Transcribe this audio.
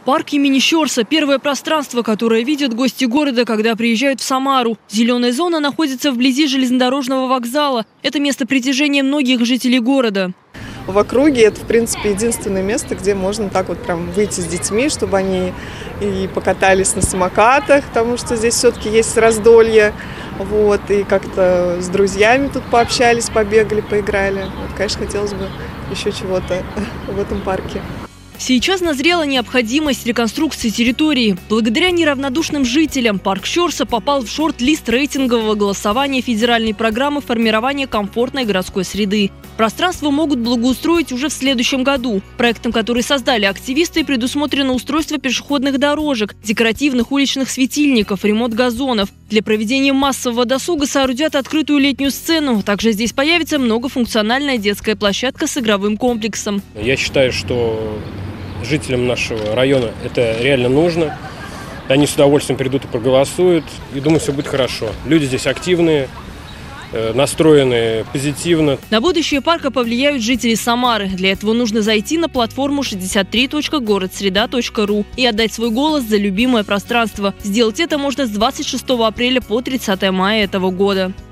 Парк имени Щорса – первое пространство, которое видят гости города, когда приезжают в Самару. Зеленая зона находится вблизи железнодорожного вокзала. Это место притяжения многих жителей города. В округе это, в принципе, единственное место, где можно так вот прям выйти с детьми, чтобы они и покатались на самокатах, потому что здесь все-таки есть раздолье. Вот, и как-то с друзьями тут пообщались, побегали, поиграли. Вот, конечно, хотелось бы еще чего-то в этом парке. Сейчас назрела необходимость реконструкции территории. Благодаря неравнодушным жителям парк Щорса попал в шорт-лист рейтингового голосования федеральной программы формирования комфортной городской среды. Пространство могут благоустроить уже в следующем году. Проектом, который создали активисты, предусмотрено устройство пешеходных дорожек, декоративных уличных светильников, ремонт газонов. Для проведения массового досуга соорудят открытую летнюю сцену. Также здесь появится многофункциональная детская площадка с игровым комплексом. Я считаю, что жителям нашего района это реально нужно. Они с удовольствием придут и проголосуют. И думаю, все будет хорошо. Люди здесь активные, настроены позитивно. На будущее парка повлияют жители Самары. Для этого нужно зайти на платформу 63.городсреда.ру и отдать свой голос за любимое пространство. Сделать это можно с 26 апреля по 30 мая этого года.